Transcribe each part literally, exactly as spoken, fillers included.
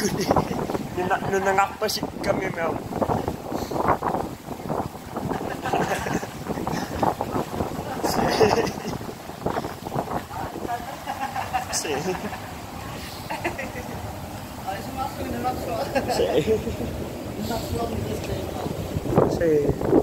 ko ni. Nung nangakpasik kami mo. Si. Si. Si.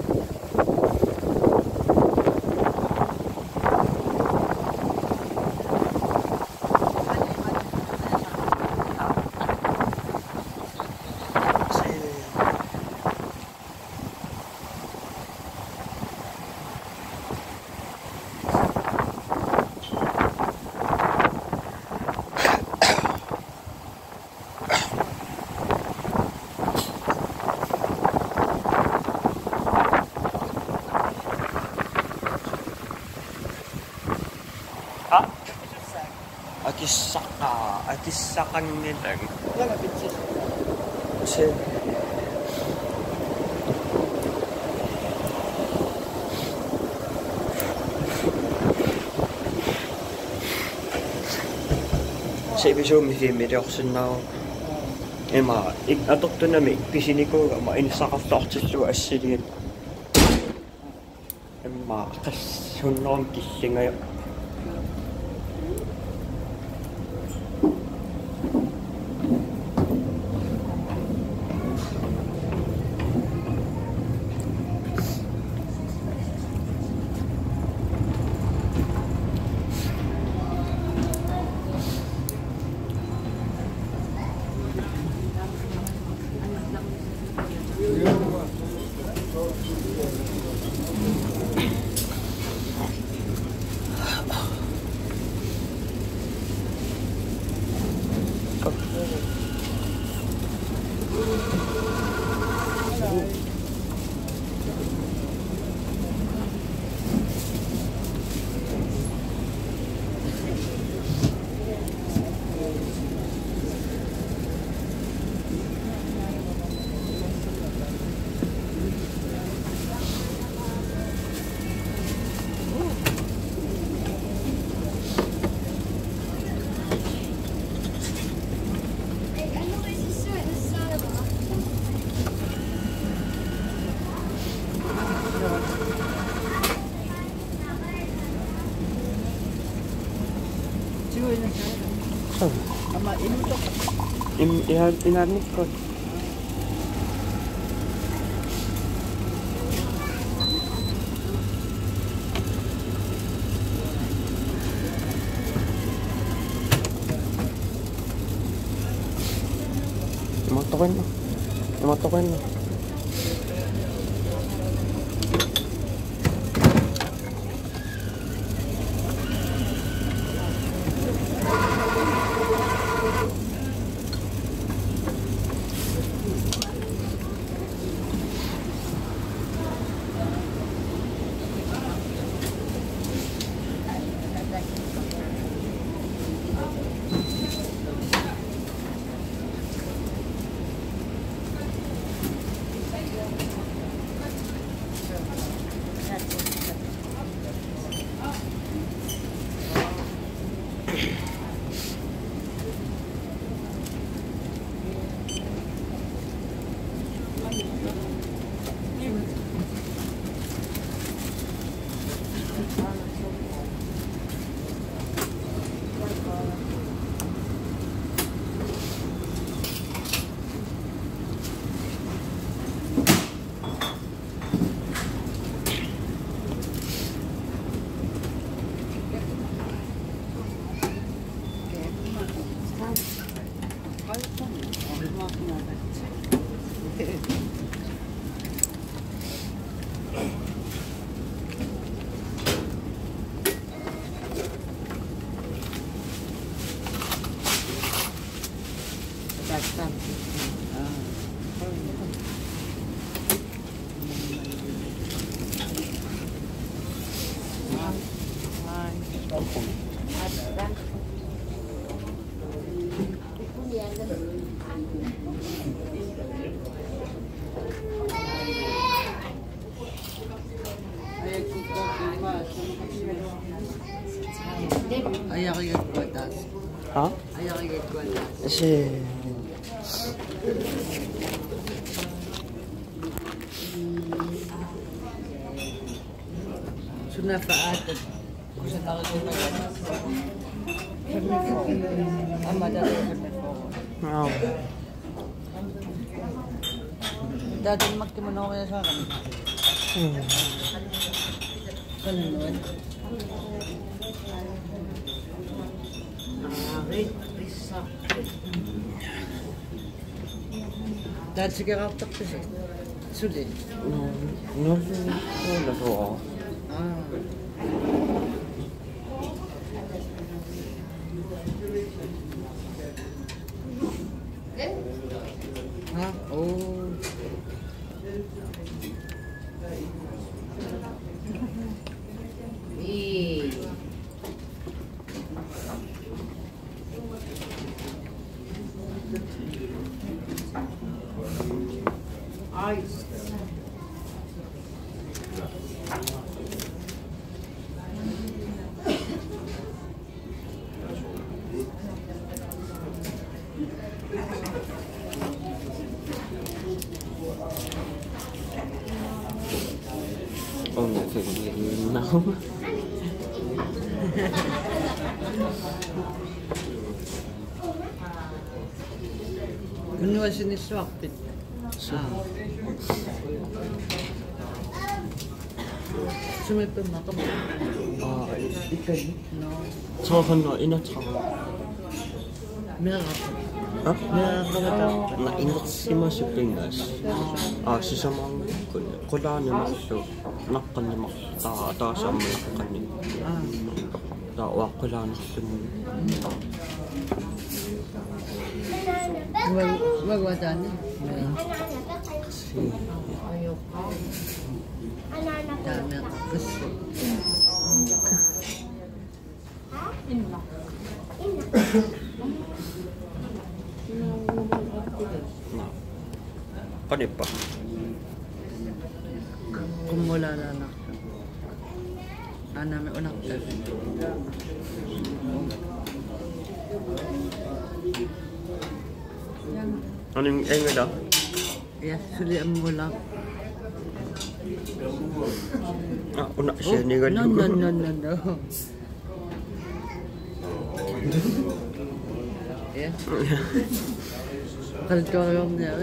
Akisaka, akisakan nila. Wala bitches. Kasi sa episode mi filmede også now. Emma, ik adopte na mig pisiniko ma insaka fortsettu assilin. Emma, kas hunnon kissinga. Ama inutok. Im ihan inarnik ko. Matokin mo. Matokin mo. Ayaw kayo iguatas. Ha? Ayaw kayo iguatas. Kasi Suna faatat. Kung sa tao ko na yan. Ama dati kami po. Oo. Dati magkimano kaya sa akin. Hmm. Kanunuan. Dahil sige kapag kasi. Suli. No, no, no, Ah. Ha? Oh. Eh. Ice. Oh, no, no. Ano was siniswakit? Ah. Sumipin na ka ba? Ah, ikan. No. 저건 너 이나처럼. Meron ka. 어? Meron ka ba daw? 나 이나 심하시 빙가시. 아, 시사망 그 고라니 막도 낙관니 막다 다시 안 먹겠니. Ah. 나와 고라니 좀. Wag, wag wata niya. Dami ako kasi. 나. 꺼내봐. Kung wala na anak. Ah, namin unak ka. Anong engel da? Yes, sulian mo lang. 아, una siya ni No, ganun. no, no, no, no. Yeah. Kalit ko yung niya.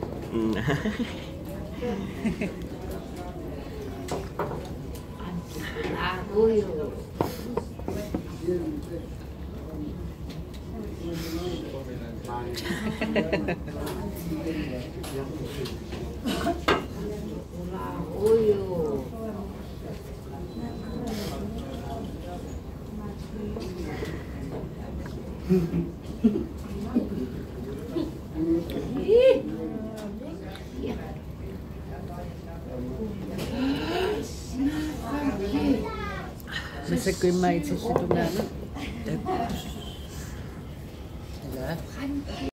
Masih ko yung maitsis ito na. Diba?